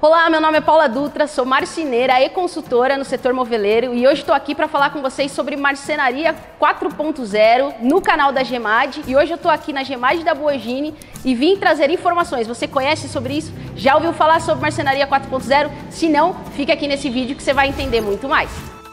Olá, meu nome é Paula Dutra, sou marceneira e consultora no setor moveleiro e hoje estou aqui para falar com vocês sobre marcenaria 4.0 no canal da Gemad. E hoje eu estou aqui na Gemad da Buogini e vim trazer informações. Você conhece sobre isso? Já ouviu falar sobre marcenaria 4.0? Se não, fica aqui nesse vídeo que você vai entender muito mais.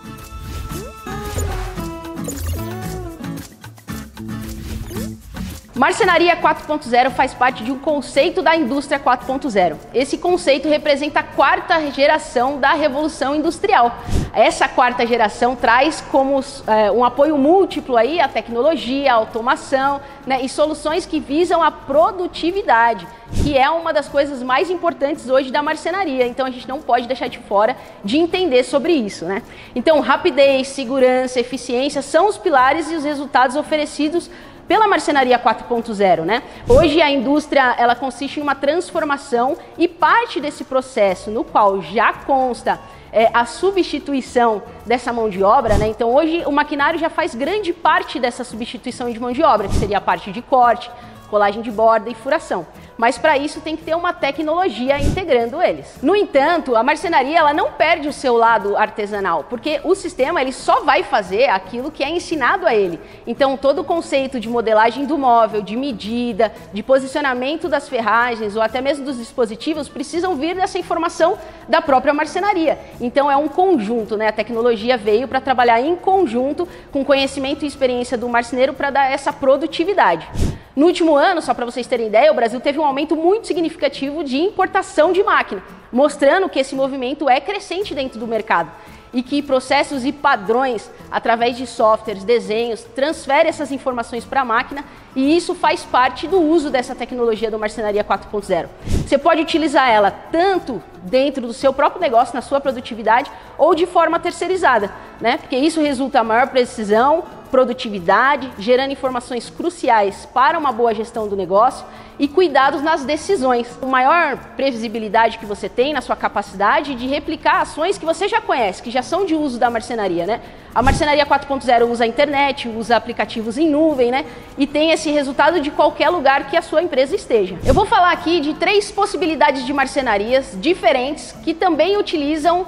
Marcenaria 4.0 faz parte de um conceito da indústria 4.0. Esse conceito representa a quarta geração da Revolução Industrial. Essa quarta geração traz como um apoio múltiplo aí a tecnologia, a automação, né, e soluções que visam a produtividade, que é uma das coisas mais importantes hoje da marcenaria. Então a gente não pode deixar de fora de entender sobre isso, né? Então rapidez, segurança, eficiência são os pilares e os resultados oferecidos pela marcenaria 4.0, né? Hoje a indústria ela consiste em uma transformação e parte desse processo no qual já consta a substituição dessa mão de obra, né? Então hoje o maquinário já faz grande parte dessa substituição de mão de obra, que seria a parte de corte, colagem de borda e furação. Mas para isso tem que ter uma tecnologia integrando eles. No entanto, a marcenaria ela não perde o seu lado artesanal, porque o sistema ele só vai fazer aquilo que é ensinado a ele. Então todo o conceito de modelagem do móvel, de medida, de posicionamento das ferragens ou até mesmo dos dispositivos precisam vir dessa informação da própria marcenaria. Então é um conjunto, né? A tecnologia veio para trabalhar em conjunto com conhecimento e experiência do marceneiro para dar essa produtividade. No último ano, só para vocês terem ideia, o Brasil teve um aumento muito significativo de importação de máquina, mostrando que esse movimento é crescente dentro do mercado e que processos e padrões, através de softwares, desenhos, transferem essas informações para a máquina e isso faz parte do uso dessa tecnologia do Marcenaria 4.0. Você pode utilizar ela tanto dentro do seu próprio negócio, na sua produtividade, ou de forma terceirizada, né? Porque isso resulta em maior precisão, produtividade, gerando informações cruciais para uma boa gestão do negócio e cuidados nas decisões. A maior previsibilidade que você tem na sua capacidade de replicar ações que você já conhece, que já são de uso da marcenaria, né? A marcenaria 4.0 usa a internet, usa aplicativos em nuvem, né? E tem esse resultado de qualquer lugar que a sua empresa esteja. Eu vou falar aqui de 3 possibilidades de marcenarias diferentes que também utilizam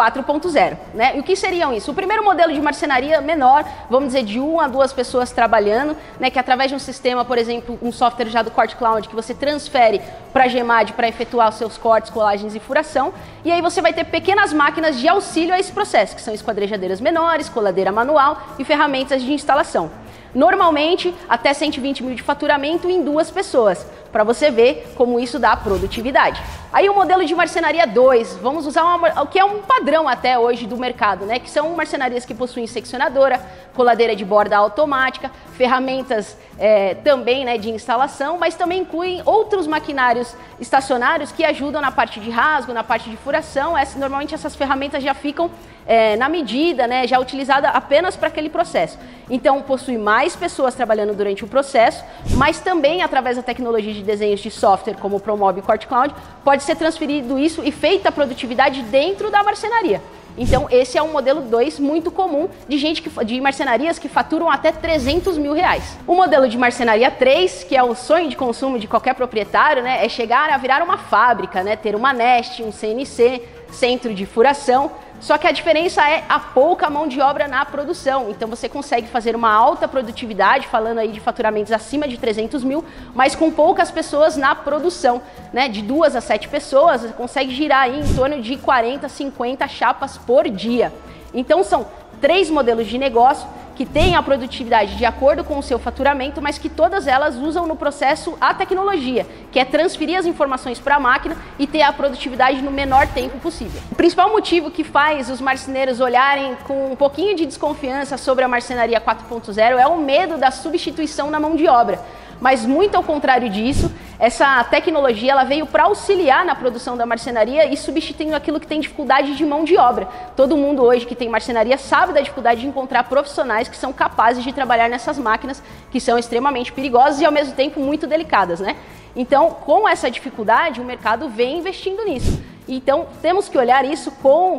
4.0, né? E o que seriam isso? O primeiro modelo de marcenaria menor, vamos dizer de 1 a 2 pessoas trabalhando, né? Que através de um sistema, por exemplo, um software já do Corte Cloud, que você transfere para a Gemad para efetuar os seus cortes, colagens e furação. E aí você vai ter pequenas máquinas de auxílio a esse processo, que são esquadrejadeiras menores, coladeira manual e ferramentas de instalação. Normalmente, até 120 mil de faturamento em 2 pessoas, para você ver como isso dá produtividade. Aí o modelo de marcenaria 2, vamos usar o que é um padrão até hoje do mercado, né? Que são marcenarias que possuem seccionadora, coladeira de borda automática, ferramentas também, né, de instalação, mas também incluem outros maquinários estacionários que ajudam na parte de rasgo, na parte de furação. Normalmente essas ferramentas já ficam na medida, né, já utilizada apenas para aquele processo. Então possui mais pessoas trabalhando durante o processo, mas também através da tecnologia de desenhos de software como o Promob e Corte Cloud, pode ser transferido isso e feita a produtividade dentro da marcenaria. Então esse é um modelo 2 muito comum de marcenarias que faturam até 300 mil reais. O modelo de marcenaria 3, que é o sonho de consumo de qualquer proprietário, né, é chegar a virar uma fábrica, né, ter uma Nest, um CNC, centro de furação. Só que a diferença é a pouca mão de obra na produção. Então você consegue fazer uma alta produtividade, falando aí de faturamentos acima de 300 mil, mas com poucas pessoas na produção, né? De 2 a 7 pessoas, você consegue girar aí em torno de 40, 50 chapas por dia. Então são 3 modelos de negócio que têm a produtividade de acordo com o seu faturamento, mas que todas elas usam no processo a tecnologia, que é transferir as informações para a máquina e ter a produtividade no menor tempo possível. O principal motivo que faz os marceneiros olharem com um pouquinho de desconfiança sobre a marcenaria 4.0 é o medo da substituição na mão de obra. Mas muito ao contrário disso, essa tecnologia ela veio para auxiliar na produção da marcenaria e substituindo aquilo que tem dificuldade de mão de obra. Todo mundo hoje que tem marcenaria sabe da dificuldade de encontrar profissionais que são capazes de trabalhar nessas máquinas que são extremamente perigosas e ao mesmo tempo muito delicadas, né? Então, com essa dificuldade, o mercado vem investindo nisso. Então, temos que olhar isso com,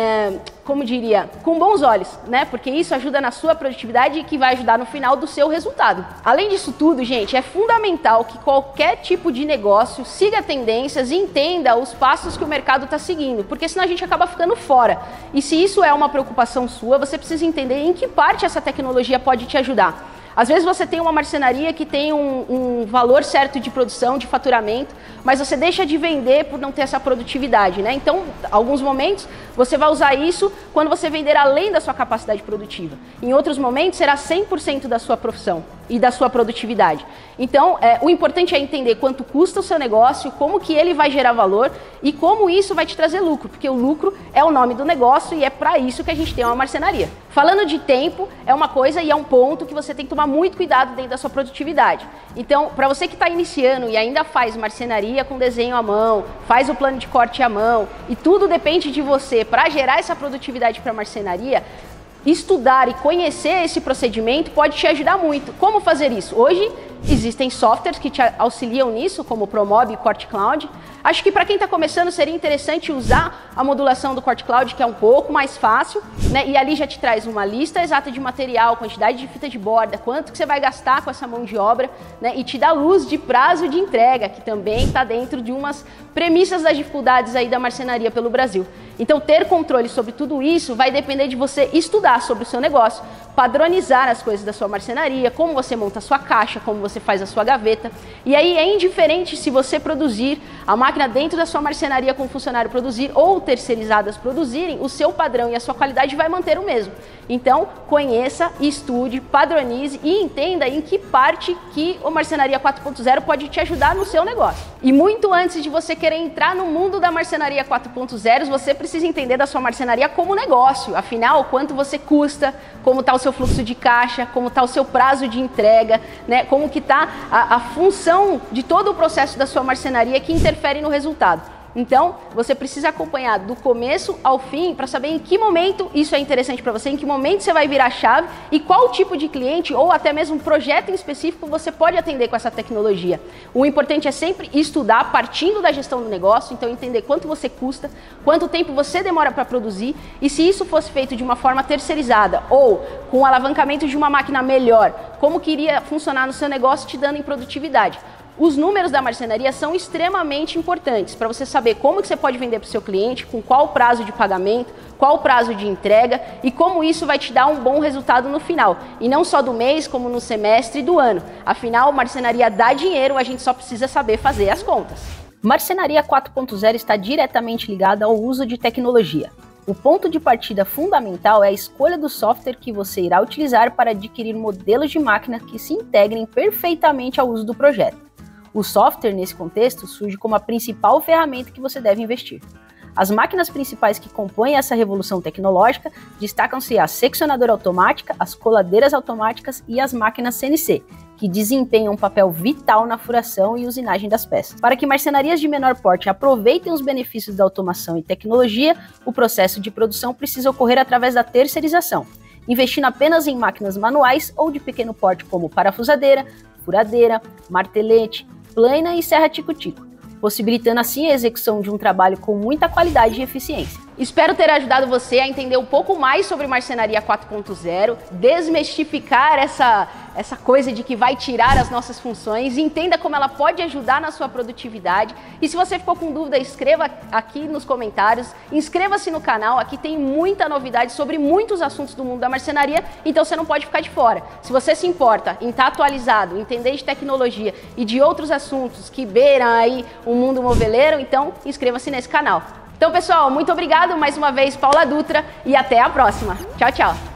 com bons olhos, né? Porque isso ajuda na sua produtividade e que vai ajudar no final do seu resultado. Além disso tudo, gente, é fundamental que qualquer tipo de negócio siga tendências e entenda os passos que o mercado está seguindo, porque senão a gente acaba ficando fora. E se isso é uma preocupação sua, você precisa entender em que parte essa tecnologia pode te ajudar. Às vezes você tem uma marcenaria que tem um valor certo de produção, de faturamento, mas você deixa de vender por não ter essa produtividade, né? Então, em alguns momentos, você vai usar isso quando você vender além da sua capacidade produtiva. Em outros momentos, será 100% da sua profissão e da sua produtividade. Então, o importante é entender quanto custa o seu negócio, como que ele vai gerar valor e como isso vai te trazer lucro, porque o lucro é o nome do negócio e é para isso que a gente tem uma marcenaria. Falando de tempo, é uma coisa e é um ponto que você tem que tomar muito cuidado dentro da sua produtividade. Então, para você que está iniciando e ainda faz marcenaria com desenho à mão, faz o plano de corte à mão e tudo depende de você para gerar essa produtividade para a marcenaria, estudar e conhecer esse procedimento pode te ajudar muito. Como fazer isso? Hoje existem softwares que te auxiliam nisso, como o Promob e Corte Cloud. Acho que para quem está começando seria interessante usar a modulação do Corte Cloud, que é um pouco mais fácil, né? E ali já te traz uma lista exata de material, quantidade de fita de borda, quanto que você vai gastar com essa mão de obra, né? E te dá luz de prazo de entrega, que também está dentro de umas premissas das dificuldades aí da marcenaria pelo Brasil. Então, ter controle sobre tudo isso vai depender de você estudar sobre o seu negócio, padronizar as coisas da sua marcenaria, como você monta a sua caixa, como você faz a sua gaveta. E aí é indiferente se você produzir a máquina dentro da sua marcenaria com o funcionário produzir ou terceirizadas produzirem, o seu padrão e a sua qualidade vai manter o mesmo. Então, conheça, estude, padronize e entenda em que parte que o Marcenaria 4.0 pode te ajudar no seu negócio. E muito antes de você querer entrar no mundo da Marcenaria 4.0, você precisa entender da sua marcenaria como negócio. Afinal, quanto você custa, como está o seu fluxo de caixa, como está o seu prazo de entrega, né? Como que está a função de todo o processo da sua marcenaria que interfere no resultado. Então, você precisa acompanhar do começo ao fim para saber em que momento isso é interessante para você, em que momento você vai virar a chave e qual tipo de cliente ou até mesmo projeto em específico você pode atender com essa tecnologia. O importante é sempre estudar partindo da gestão do negócio, então entender quanto você custa, quanto tempo você demora para produzir e se isso fosse feito de uma forma terceirizada ou com o alavancamento de uma máquina melhor, como que iria funcionar no seu negócio te dando em produtividade. Os números da marcenaria são extremamente importantes para você saber como que você pode vender para o seu cliente, com qual prazo de pagamento, qual prazo de entrega e como isso vai te dar um bom resultado no final. E não só do mês, como no semestre e do ano. Afinal, marcenaria dá dinheiro, a gente só precisa saber fazer as contas. Marcenaria 4.0 está diretamente ligada ao uso de tecnologia. O ponto de partida fundamental é a escolha do software que você irá utilizar para adquirir modelos de máquina que se integrem perfeitamente ao uso do projeto. O software, nesse contexto, surge como a principal ferramenta que você deve investir. As máquinas principais que compõem essa revolução tecnológica destacam-se a seccionadora automática, as coladeiras automáticas e as máquinas CNC, que desempenham um papel vital na furação e usinagem das peças. Para que marcenarias de menor porte aproveitem os benefícios da automação e tecnologia, o processo de produção precisa ocorrer através da terceirização, investindo apenas em máquinas manuais ou de pequeno porte como parafusadeira, furadeira, martelete, plana e serra tico-tico, possibilitando assim a execução de um trabalho com muita qualidade e eficiência. Espero ter ajudado você a entender um pouco mais sobre Marcenaria 4.0, desmistificar essa coisa de que vai tirar as nossas funções, entenda como ela pode ajudar na sua produtividade. E se você ficou com dúvida, escreva aqui nos comentários, inscreva-se no canal, aqui tem muita novidade sobre muitos assuntos do mundo da marcenaria, então você não pode ficar de fora. Se você se importa em estar atualizado, entender de tecnologia e de outros assuntos que beiram aí o mundo moveleiro, então inscreva-se nesse canal. Então, pessoal, muito obrigado mais uma vez, Paula Dutra, e até a próxima. Tchau, tchau.